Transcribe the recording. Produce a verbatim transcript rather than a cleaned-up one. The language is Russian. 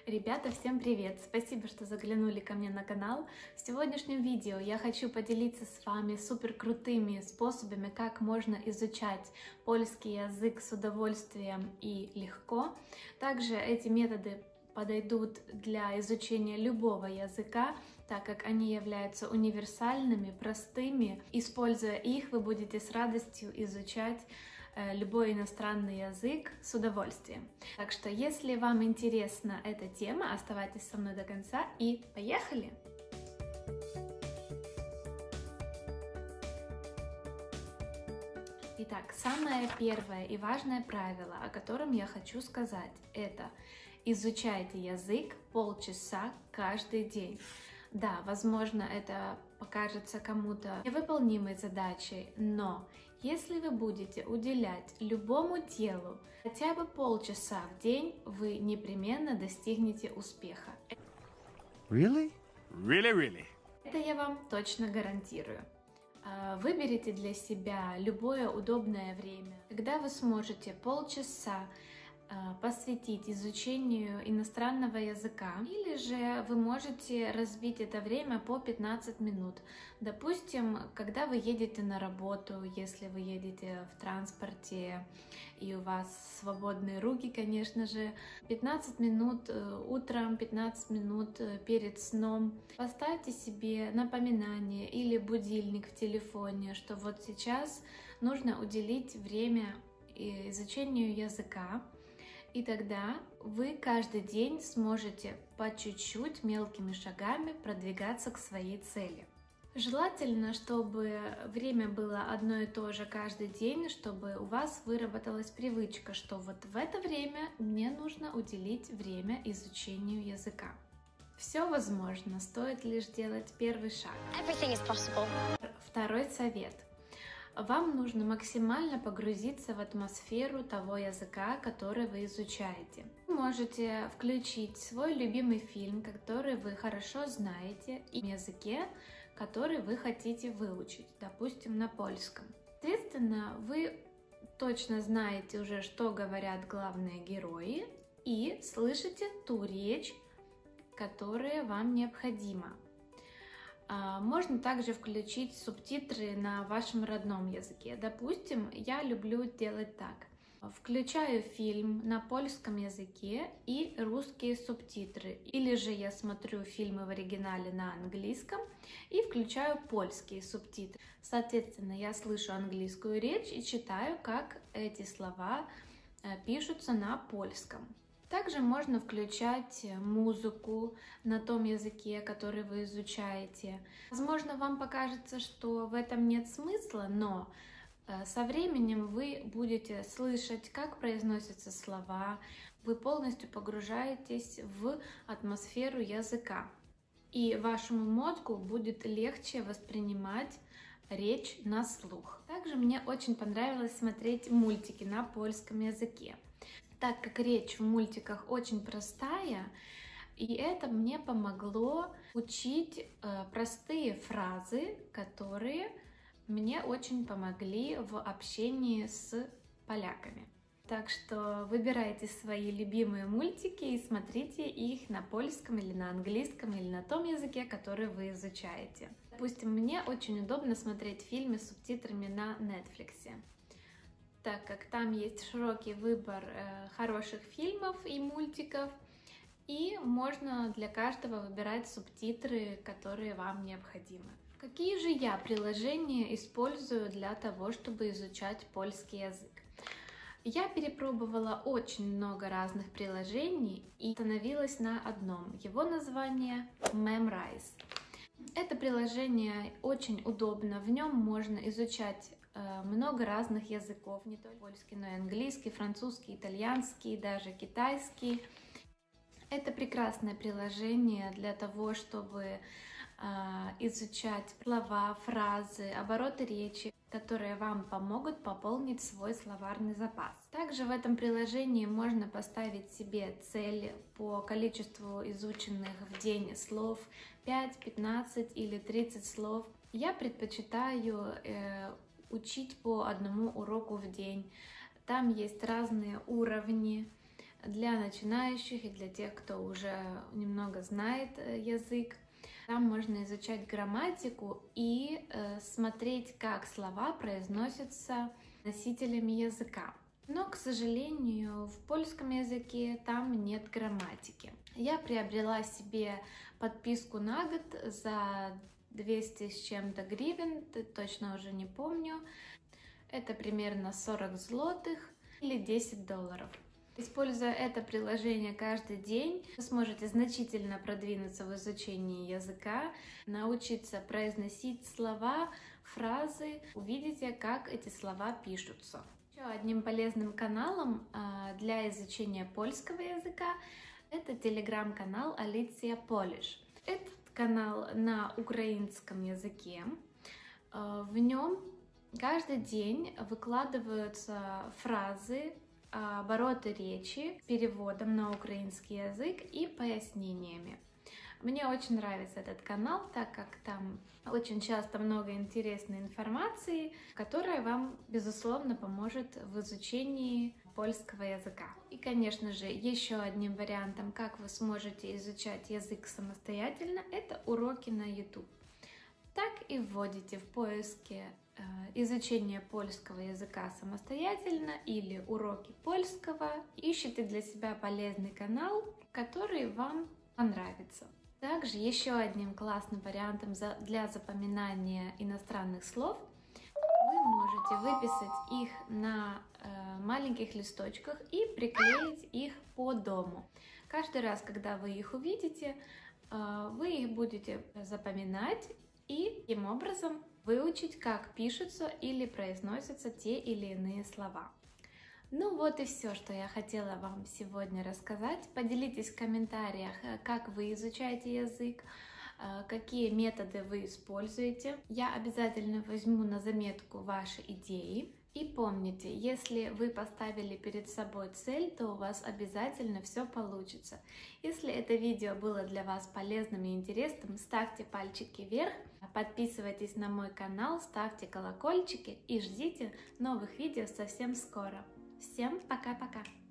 Ребята, всем привет! Спасибо, что заглянули ко мне на канал. В сегодняшнем видео я хочу поделиться с вами супер крутыми способами, как можно изучать польский язык с удовольствием и легко. Также эти методы подойдут для изучения любого языка, так как они являются универсальными, простыми. Используя их, вы будете с радостью изучать любой иностранный язык с удовольствием. Так что, если вам интересна эта тема, оставайтесь со мной до конца и поехали! Итак, самое первое и важное правило, о котором я хочу сказать, это изучайте язык полчаса каждый день. Да, возможно, это покажется кому-то невыполнимой задачей, но если вы будете уделять любому делу хотя бы полчаса в день, вы непременно достигнете успеха. Really? Really, really? Это я вам точно гарантирую. Выберите для себя любое удобное время, когда вы сможете полчаса посвятить изучению иностранного языка, или же вы можете разбить это время по пятнадцать минут. Допустим, когда вы едете на работу, если вы едете в транспорте и у вас свободные руки, конечно же, пятнадцать минут утром, пятнадцать минут перед сном. Поставьте себе напоминание или будильник в телефоне, что вот сейчас нужно уделить время изучению языка. И тогда вы каждый день сможете по чуть-чуть мелкими шагами продвигаться к своей цели. Желательно, чтобы время было одно и то же каждый день, чтобы у вас выработалась привычка, что вот в это время мне нужно уделить время изучению языка. Все возможно, стоит лишь делать первый шаг. Everything is possible. Второй совет. Вам нужно максимально погрузиться в атмосферу того языка, который вы изучаете. Вы можете включить свой любимый фильм, который вы хорошо знаете, и на языке, который вы хотите выучить, допустим, на польском. Соответственно, вы точно знаете уже, что говорят главные герои, и слышите ту речь, которая вам необходима. Можно также включить субтитры на вашем родном языке. Допустим, я люблю делать так. Включаю фильм на польском языке и русские субтитры. Или же я смотрю фильмы в оригинале на английском и включаю польские субтитры. Соответственно, я слышу английскую речь и читаю, как эти слова пишутся на польском. Также можно включать музыку на том языке, который вы изучаете. Возможно, вам покажется, что в этом нет смысла, но со временем вы будете слышать, как произносятся слова, вы полностью погружаетесь в атмосферу языка. И вашему мозгу будет легче воспринимать речь на слух. Также мне очень понравилось смотреть мультики на польском языке, так как речь в мультиках очень простая, и это мне помогло учить э, простые фразы, которые мне очень помогли в общении с поляками. Так что выбирайте свои любимые мультики и смотрите их на польском или на английском или на том языке, который вы изучаете. Допустим, мне очень удобно смотреть фильмы с субтитрами на Netflix, так как там есть широкий выбор э, хороших фильмов и мультиков, и можно для каждого выбирать субтитры, которые вам необходимы. Какие же я приложения использую для того, чтобы изучать польский язык? Я перепробовала очень много разных приложений и остановилась на одном. Его название Memrise. Это приложение очень удобно, в нем можно изучать много разных языков, не только польский, но и английский, французский, итальянский, даже китайский. Это прекрасное приложение для того, чтобы э, изучать слова, фразы, обороты речи, которые вам помогут пополнить свой словарный запас. Также в этом приложении можно поставить себе цель по количеству изученных в день слов, пять, пятнадцать или тридцать слов. Я предпочитаю э, учить по одному уроку в день. Там есть разные уровни для начинающих и для тех, кто уже немного знает язык. Там можно изучать грамматику и э, смотреть, как слова произносятся носителями языка. Но, к сожалению, в польском языке там нет грамматики. Я приобрела себе подписку на год за двести с чем-то гривен, точно уже не помню. Это примерно сорок злотых или десять долларов. Используя это приложение каждый день, вы сможете значительно продвинуться в изучении языка, научиться произносить слова, фразы, увидите, как эти слова пишутся. Еще одним полезным каналом для изучения польского языка это телеграм-канал Alicja Polish. Этот канал на украинском языке. В нем каждый день выкладываются фразы, обороты речи с переводом на украинский язык и пояснениями. Мне очень нравится этот канал, так как там очень часто много интересной информации, которая вам, безусловно, поможет в изучении польского языка. И, конечно же, еще одним вариантом, как вы сможете изучать язык самостоятельно, это уроки на YouTube. Так и вводите в поиске э, изучение польского языка самостоятельно или уроки польского, ищите для себя полезный канал, который вам понравится. Также еще одним классным вариантом для запоминания иностранных слов вы можете выписать их на э, маленьких листочках и приклеить их по дому. Каждый раз, когда вы их увидите, э, вы их будете запоминать и таким образом выучить, как пишутся или произносятся те или иные слова. Ну вот и все, что я хотела вам сегодня рассказать. Поделитесь в комментариях, как вы изучаете язык, какие методы вы используете. Я обязательно возьму на заметку ваши идеи. И помните, если вы поставили перед собой цель, то у вас обязательно все получится. Если это видео было для вас полезным и интересным, ставьте пальчики вверх, подписывайтесь на мой канал, ставьте колокольчики и ждите новых видео совсем скоро. Всем пока-пока!